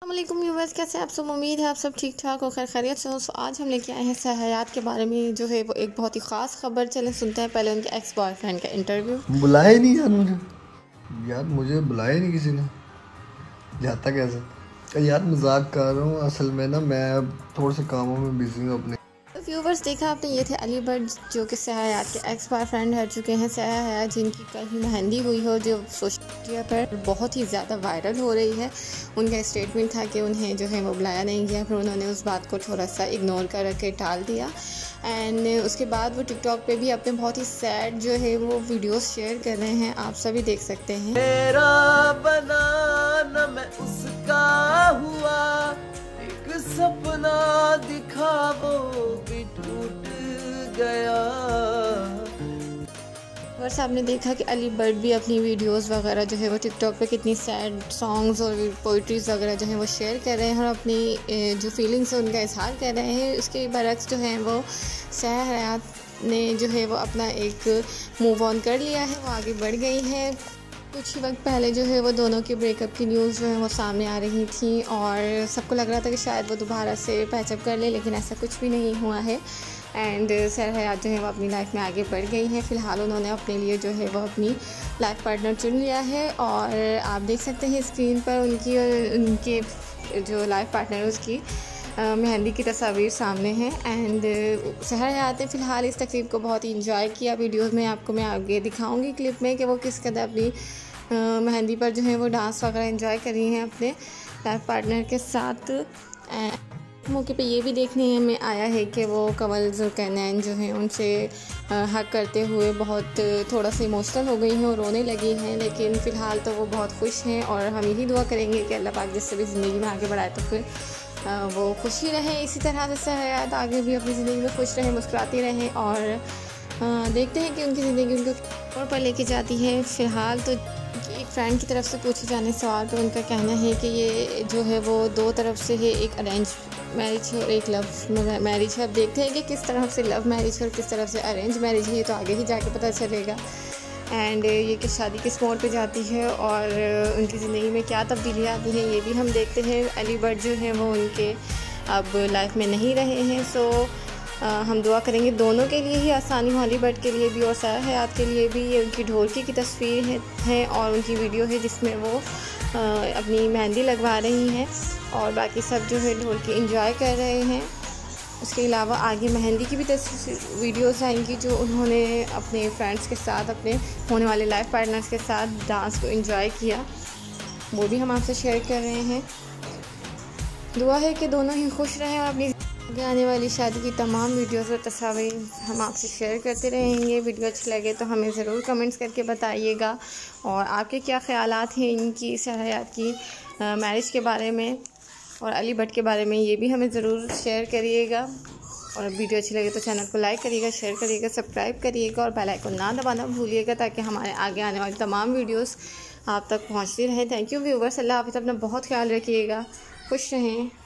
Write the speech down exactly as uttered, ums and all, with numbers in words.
अस्सलामुअलैकुम व्यूअर्स, कैसे आप सब। उम्मीद है आप सब ठीक ठाक और खैर खैरियत से हो। सो आज हम लेके आए हैं सयाहत के बारे में, जो है वो एक बहुत ही ख़ास खबर। चले सुनते हैं पहले उनके एक्स बॉयफ्रेंड का इंटरव्यू। बुलाया ही नहीं यार मुझे यार मुझे बुलाया ही नहीं किसी ने। जाता कैसे यार, मजाक कर रहा हूँ। असल में ना मैं थोड़े से कामों में बिजी हूँ अपने। तो व्यूवर्स देखा आपने, ये थे अली भट्ट, जो कि सयाहत के एक्स बॉयफ्रेंड रह चुके हैं। सयाहत जिनकी कल ही मेहंदी हुई हो, जो सोशल मीडिया पर बहुत ही ज़्यादा वायरल हो रही है। उनका स्टेटमेंट था कि उन्हें जो है वो बुलाया नहीं गया, फिर उन्होंने उस बात को थोड़ा सा इग्नोर कर के टाल दिया। एंड उसके बाद वो टिकटॉक पे भी अपने बहुत ही सैड जो है वो वीडियोस शेयर कर रहे हैं, आप सभी देख सकते हैं। मेरा बनाना मैं उसका हुआ, एक सपना दिखा वो भी टूट गया। और आपने देखा कि अली भट्ट भी अपनी वीडियोस वगैरह जो है वो टिकटॉक पे कितनी सैड सॉन्ग्स और पोइट्रीज़ वगैरह जो है वो शेयर कर रहे हैं और अपनी जो फीलिंग्स है उनका इजहार कर रहे हैं। उसके बरक्स जो है वो सयाहत ने जो है वो अपना एक मूव ऑन कर लिया है, वो आगे बढ़ गई है। कुछ ही वक्त पहले जो है वो दोनों के ब्रेकअप की न्यूज़ जो है वो सामने आ रही थी और सबको लग रहा था कि शायद वो दोबारा से पैचअप कर ले, लेकिन ऐसा कुछ भी नहीं हुआ है। एंड सयाहत जो है वो अपनी लाइफ में आगे बढ़ गई है। फ़िलहाल उन्होंने अपने लिए जो है वो अपनी लाइफ पार्टनर चुन लिया है और आप देख सकते हैं स्क्रीन पर उनकी और उनके जो लाइफ पार्टनर उसकी मेहंदी की तस्वीर सामने है। एंड सयाहत ने फ़िलहाल इस तकरीब को बहुत ही इंजॉय किया। वीडियोस में आपको मैं आगे दिखाऊंगी क्लिप में कि वो किस कदर अपनी मेहंदी पर जो है वो डांस वगैरह इंजॉय कर रही हैं अपने लाइफ पार्टनर के साथ। मौके पे ये भी देखने में आया है कि वो कमल जुल्करनैन जो हैं उनसे हक करते हुए बहुत थोड़ा सा इमोशनल हो गई हैं और रोने लगी हैं, लेकिन फ़िलहाल तो वो बहुत खुश हैं और हम यही दुआ करेंगे कि अल्लाह पाक जिससे भी ज़िंदगी में आगे बढ़ाए तो फिर वो खुशी रहे। इसी तरह से सयाहत आगे भी अपनी ज़िंदगी में खुश रहें, मुस्कुराती रहें और देखते हैं कि उनकी ज़िंदगी उनको तौर पर लेके जाती है। फ़िलहाल तो एक फ्रेंड की तरफ से पूछे जाने सवाल पर उनका कहना है कि ये जो है वो दो तरफ से है, एक अरेंज मैरिज है और एक लव मैरिज है। अब देखते हैं कि किस तरफ से लव मैरिज है और किस तरफ से अरेंज मैरिज है, ये तो आगे ही जाके पता चलेगा। एंड ये कि शादी किस मोड़ पे जाती है और उनकी ज़िंदगी में क्या तब्दीली आती है, ये भी हम देखते हैं। अली भट्ट जो हैं वो उनके अब लाइफ में नहीं रहे हैं, सो आ, हम दुआ करेंगे दोनों के लिए ही आसानी हो, अली भट्ट के लिए भी और सयाहत के लिए भी। ये उनकी ढोलकी की तस्वीर है, है और उनकी वीडियो है जिसमें वो आ, अपनी मेहंदी लगवा रही हैं और बाकी सब जो है ढोलकी एंजॉय कर रहे हैं। उसके अलावा आगे मेहंदी की भी तस्वीर वीडियोस आएंगी जो उन्होंने अपने फ्रेंड्स के साथ, अपने होने वाले लाइफ पार्टनर्स के साथ डांस को एंजॉय किया, वो भी हम आपसे शेयर कर रहे हैं। दुआ है कि दोनों ही खुश रहें और अपनी आने वाली शादी की तमाम वीडियोस और तस्वीर हम आपसे शेयर करते रहेंगे। वीडियो अच्छी लगे तो हमें ज़रूर कमेंट्स करके बताइएगा और आपके क्या ख्यालात हैं इनकी सयाहत की मैरिज के बारे में और अली भट्ट के बारे में, ये भी हमें ज़रूर शेयर करिएगा। और वीडियो अच्छी लगे तो चैनल को लाइक करिएगा, शेयर करिएगा, सब्सक्राइब करिएगा और बेल आइकन ना दबाना भूलिएगा ताकि हमारे आगे आने वाली तमाम वीडियोस आप तक पहुंचती रहें। थैंक यू व्यूवर्स, अल्लाह हाफ़िज़, अपना बहुत ख्याल रखिएगा, खुश रहें।